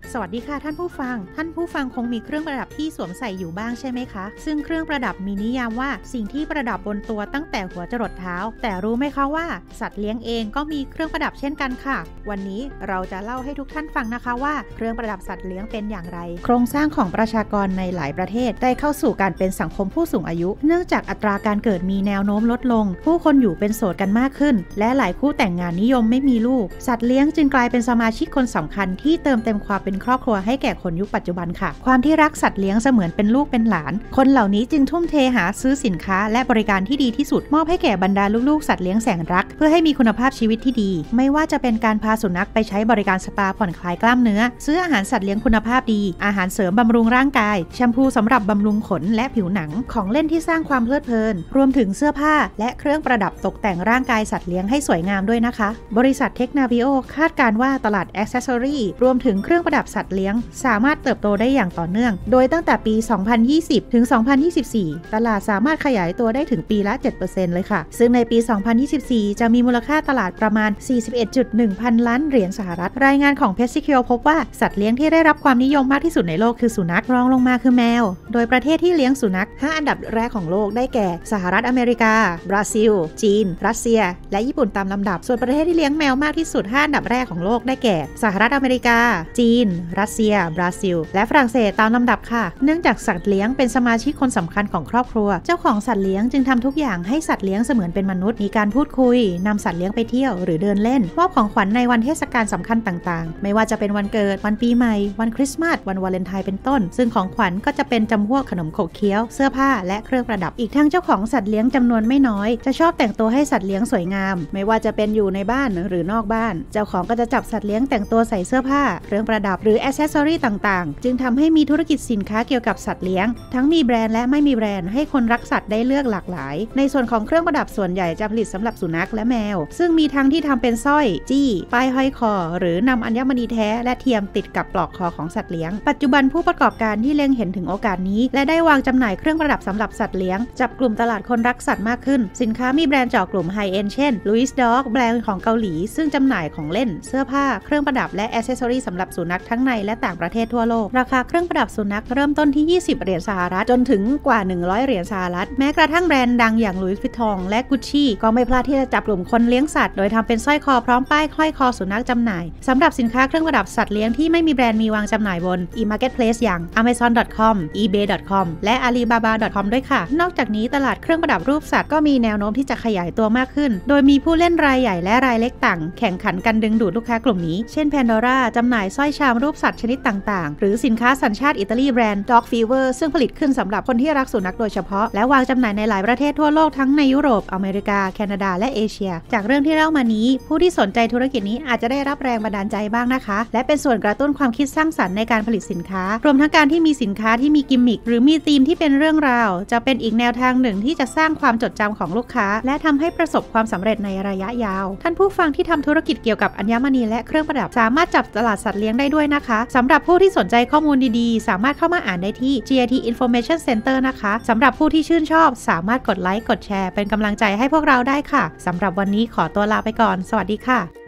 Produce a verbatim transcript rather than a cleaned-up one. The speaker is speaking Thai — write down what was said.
สวัสดีค่ะท่านผู้ฟังท่านผู้ฟังคงมีเครื่องประดับที่สวมใส่อยู่บ้างใช่ไหมคะซึ่งเครื่องประดับมีนิยามว่าสิ่งที่ประดับบนตัวตั้งแต่หัวจรดเท้าแต่รู้ไหมคะว่าสัตว์เลี้ยงเองก็มีเครื่องประดับเช่นกันค่ะวันนี้เราจะเล่าให้ทุกท่านฟังนะคะว่าเครื่องประดับสัตว์เลี้ยงเป็นอย่างไรโครงสร้างของประชากรในหลายประเทศได้เข้าสู่การเป็นสังคมผู้สูงอายุเนื่องจากอัตราการเกิดมีแนวโน้มลดลงผู้คนอยู่เป็นโสดกันมากขึ้นและหลายคู่แต่งงานนิยมไม่มีลูกสัตว์เลี้ยงจึงกลายเป็นสมาชิกคนสำคัญที่เติมเต็มความเป็นครอบครัวให้แก่คนยุคปัจจุบันค่ะความที่รักสัตว์เลี้ยงเสมือนเป็นลูกเป็นหลานคนเหล่านี้จึงทุ่มเทหาซื้อสินค้าและบริการที่ดีที่สุดมอบให้แก่บรรดาลูกๆสัตว์เลี้ยงแสนรักเพื่อให้มีคุณภาพชีวิตที่ดีไม่ว่าจะเป็นการพาสุนัขไปใช้บริการสปาผ่อนคลายกล้ามเนื้อซื้ออาหารสัตว์เลี้ยงคุณภาพดีอาหารเสริมบำรุงร่างกายแชมพูสำหรับบำรุงขนและผิวหนังของเล่นที่สร้างความเพลิดเพลินรวมถึงเสื้อผ้าและเครื่องประดับตกแต่งร่างกายสัตว์เลี้ยงให้สวยงามด้วยนะคะบริษัทเทคนาวิโอคาดการณ์ว่าตลาดแอ็กเซสซอรี่รวมถึงเครื่องประดับสัตว์เลี้ยงสามารถเติบโตได้อย่างต่อเนื่องโดยตั้งแต่ปี สองพันยี่สิบ ถึง สองพันยี่สิบสี่ ตลาดสามารถขยายตัวได้ถึงปีละ เจ็ดเปอร์เซ็นต์ เลยค่ะซึ่งในปี สองพันยี่สิบสี่ จะมีมูลค่าตลาดประมาณ สี่สิบเอ็ดจุดหนึ่ง พันล้านเหรียญสหรัฐรายงานของ PepsiCo พบว่าสัตว์เลี้ยงที่ได้รับความนิยมมากที่สุดในโลกคือสุนัขรองลงมาคือแมวโดยประเทศที่เลี้ยงสุนัขห้าอันดับแรกของโลกได้แก่สหรัฐอเมริกาบราซิลจีนรัสเซียและญี่ปุ่นตามลำดับส่วนประเทศที่เลี้ยงแมวมากที่สุดห้าอันดับแรกของโลกได้แก่สหรัฐอเมริกาจีนรัสเซียบราซิลและฝรั่งเศสตามลำดับค่ะเนื่องจากสัตว์เลี้ยงเป็นสมาชิกคนสำคัญของครอบครัวเจ้าของสัตว์เลี้ยงจึงทำทุกอย่างให้สัตว์เลี้ยงเสมือนเป็นมนุษย์มีการพูดคุยนำสัตว์เลี้ยงไปเที่ยวหรือเดินเล่นมอบของขวัญในวันเทศกาลสำคัญต่างๆไม่ว่าจะเป็นวันเกิดวันปีใหม่วันคริสต์มาสวันวาเลนไทน์เป็นต้นซึ่งของขวัญก็จะเป็นจำพวกขนมขบเคี้ยวเสื้อผ้าและเครื่องประดับอีกทั้งเจ้าของสัตว์เลี้ยงจำนวนไม่น้อยจะชอบแต่งตัวให้สัตว์เลี้ยงสวยงามไม่ว่าจะเป็นอยู่ในบ้านหรือนอกบ้านเจ้าของก็จะจับสัตว์เลี้ยงแต่งตัวใส่เสื้อผ้าเครื่องประดับหรือแอคเซสซอรี่ต่างๆจึงทำให้มีธุรกิจสินค้าเกี่ยวกับสัตว์เลี้ยงทั้งมีแบรนด์และไม่มีแบรนด์ให้คนรักสัตว์ได้เลือกหลากหลายในส่วนของเครื่องประดับส่วนใหญ่จะผลิตสำหรับสุนัขและแมวซึ่งมีทั้งที่ทำเป็นสร้อยจี้ป้ายห้อยคอหรือนำอัญมณีแท้และเทียมติดกับปลอกคอของสัตว์เลี้ยงปัจจุบันผู้ประกอบการที่เล็งเห็นถึงโอกาสนี้และได้วางจำหน่ายเครื่องประดับสำหรับสัตว์เลี้ยงจับกลุ่มตลาดคนรักสัตว์มากขึ้นสินค้ามีแบรนด์เจาะกลุ่มไฮเอ็นด์เช่น Louis Dog แบรนด์ของเกาหลีซึ่งจำหน่ายของเล่นเสื้อผ้าเครื่องประดับและแอคเซสซอรี่สำหรับสุนัขทั้งในและต่างประเทศทั่วโลกราคาเครื่องประดับสุนัขเริ่มต้นที่ยี่สิบเหรียญสหรัฐจนถึงกว่าหนึ่งร้อยเหรียญสหรัฐแม้กระทั่งแบรนด์ดังอย่าง Louis Vuitton และ Gucci ก็ไม่พลาดที่จะจับกลุ่มคนเลี้ยงสัตว์โดยทำเป็นสร้อยคอพร้อมป้ายห้อยคอสุนัขจำหน่ายสำหรับสินค้าเครื่องประดับสัตว์เลี้ยงที่ไม่มีแบรนด์มีวางจำหน่ายบน e-marketplace อย่าง amazon ดอท คอม อีเบย์ ดอท คอม และ อาลีบาบา ดอท คอม ด้วยค่ะนอกจากนี้ตลาดเครื่องประดับรูปสัตว์ก็มีแนวโน้มที่จะขยายตัวมากขึ้นโดยมีผู้เล่นรายใหญ่และรายเล็กต่างแข่งขันกันดึงดูดลูกค้ากลุ่มนี้เช่น Pandora จำหน่ายสร้อยชามรูปสัตว์ชนิดต่างๆหรือสินค้าสัญชาติอิตาลีแบรนด์ Dog Fever ซึ่งผลิตขึ้นสำหรับคนที่รักสุนัขโดยเฉพาะและวางจำหน่ายในหลายประเทศทั่วโลกทั้งในยุโรปอเมริกาแคนาดาและเอเชียจากเรื่องที่เล่ามานี้ผู้ที่สนใจธุรกิจนี้อาจจะได้รับแรงบันดาลใจบ้างนะคะและเป็นส่วนกระตุ้นความคิดสร้างสรรค์ในการผลิตสินค้ารวมทั้งการที่มีสินค้าที่มีกิมมิคหรือมีธีมที่เป็นเรื่องราวจะเป็นอีกแนวทางหนึ่งที่จะสร้างความจดจำของลูกค้าและทำให้ประสบความสำเร็จในระยะยาวท่านผู้ฟังที่ทำธุรกิจเกี่ยวกับอัญมณีและเครื่องประดับสามารถจับตลาดสัตว์เลี้ยงได้ด้วยนะคะสำหรับผู้ที่สนใจข้อมูลดีๆสามารถเข้ามาอ่านได้ที่ จี ไอ ที Information Center นะคะสำหรับผู้ที่ชื่นชอบสามารถกดไลค์กดแชร์เป็นกำลังใจให้พวกเราได้ค่ะสำหรับวันนี้ขอตัวลาไปก่อนสวัสดีค่ะ